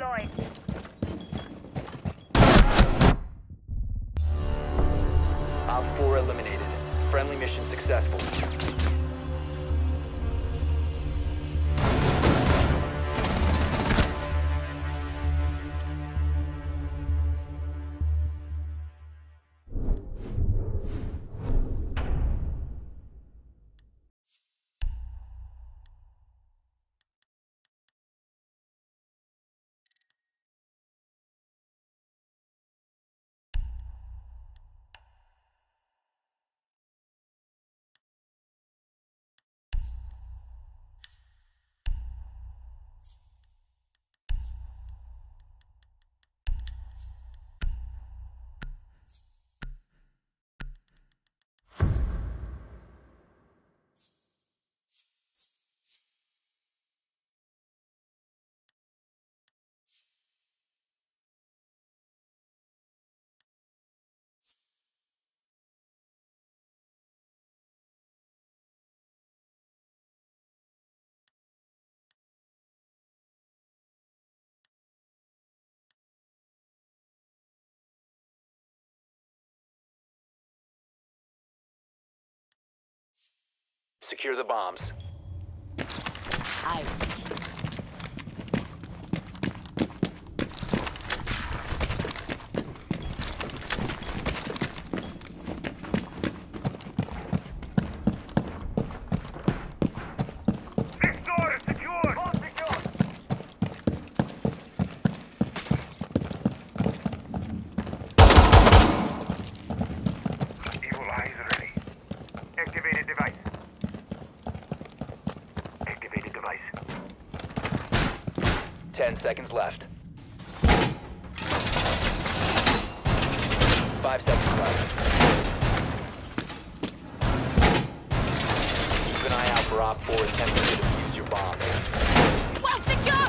deployed. Op 4 eliminated. Friendly mission successful. Secure the bombs. Next door is secure! All secure! Evil eyes ready. Activated device. Activated device. 10 seconds left. 5 seconds left. Keep an eye out for Op 4 attempting to defuse your bomb. Well secure!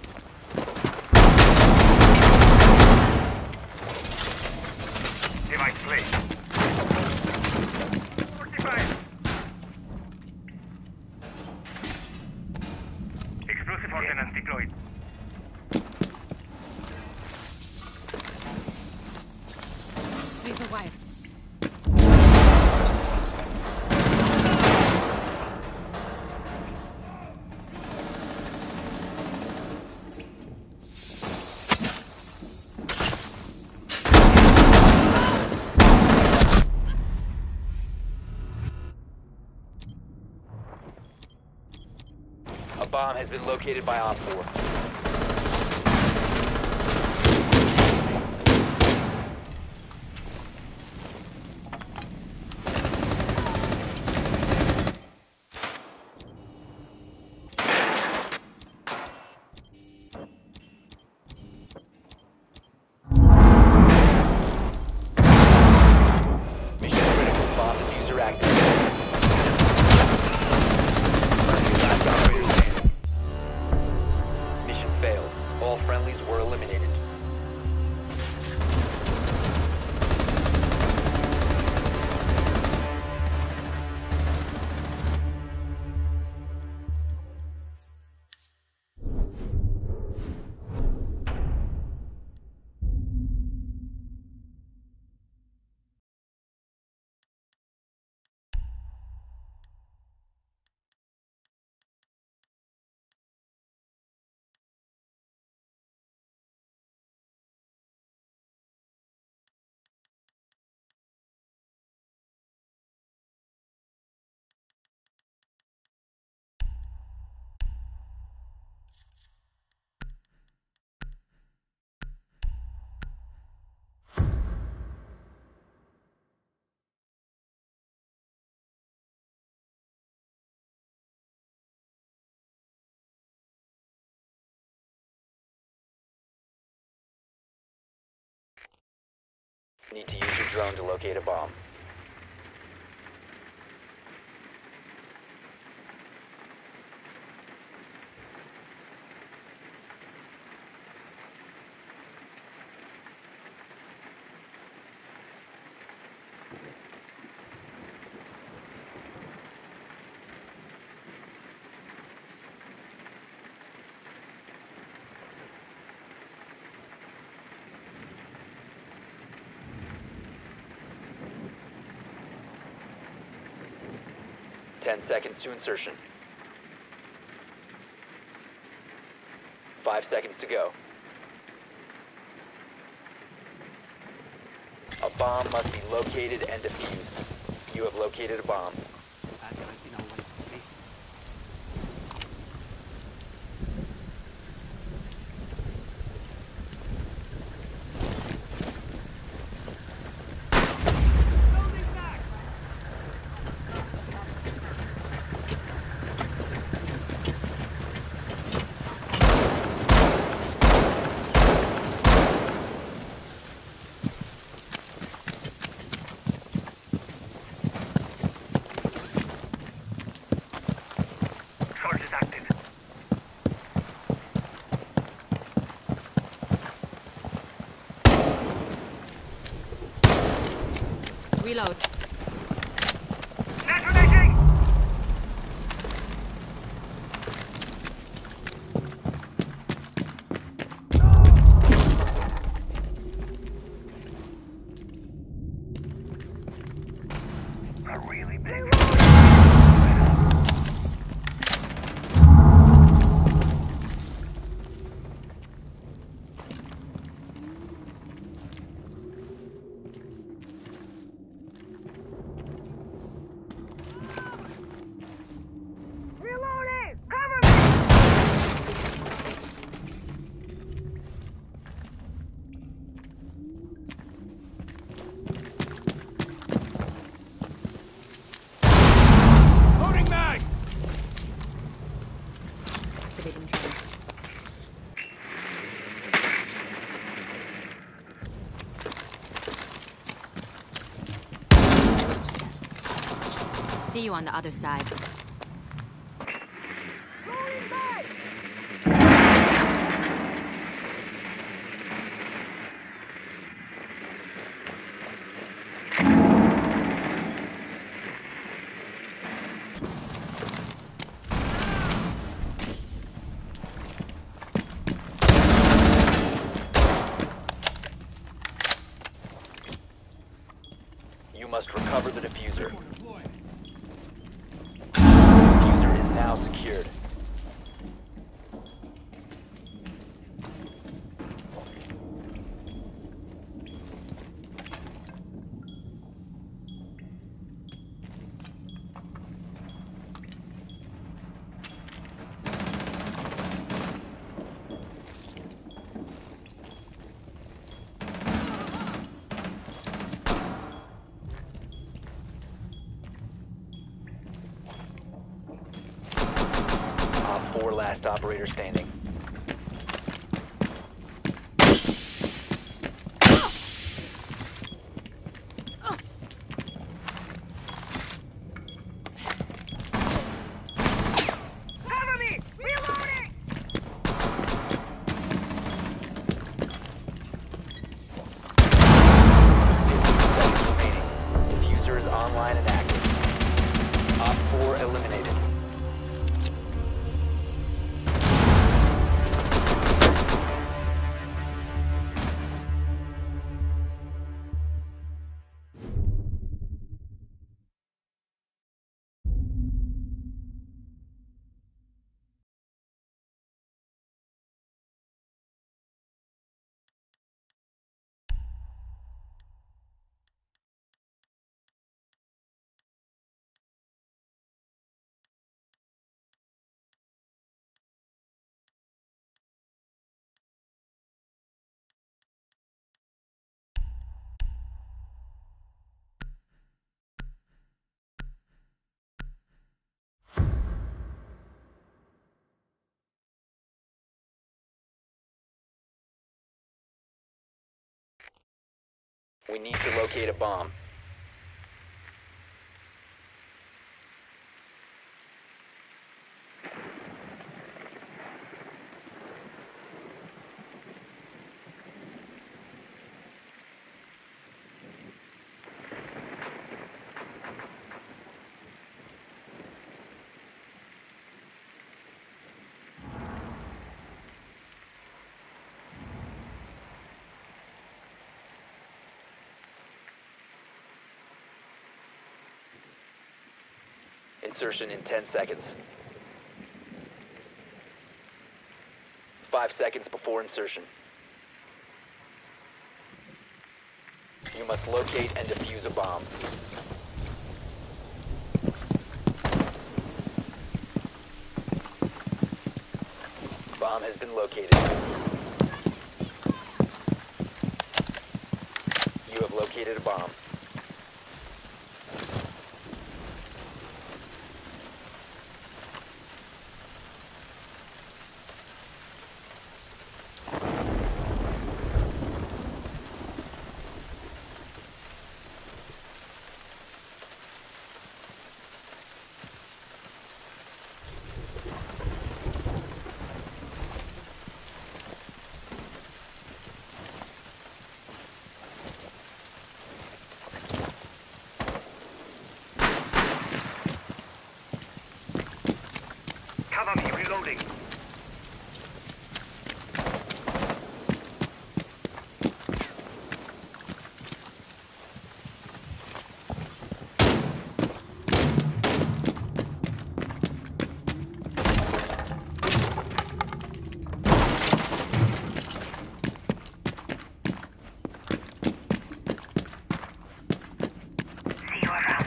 Device placed. 45. Explosive ordnance deployed. Razor wire. A bomb has been located by Op 4. Mission critical. Bomb diffuser active. Last operator standing. Mission failed. All friendlies were eliminated. Need to use your drone to locate a bomb. 10 seconds to insertion. 5 seconds to go. A bomb must be located and defused. You have located a bomb. Charge is active. Reload. Detonating! A really big. Reloading! Cover me! Loading mag! Activating drone. See you on the other side. Loading mag! You must recover the diffuser. Diffuser is now secured. Op 4 last operator standing. Cover me! Reloading! Seconds remaining. Diffuser is online and active. Op 4 eliminated. We need to locate a bomb. Insertion in 10 seconds. 5 seconds before insertion. You must locate and defuse a bomb. Bomb has been located. You have located a bomb. Cover me, reloading. See you around.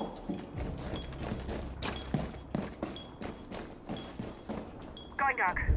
Going dark.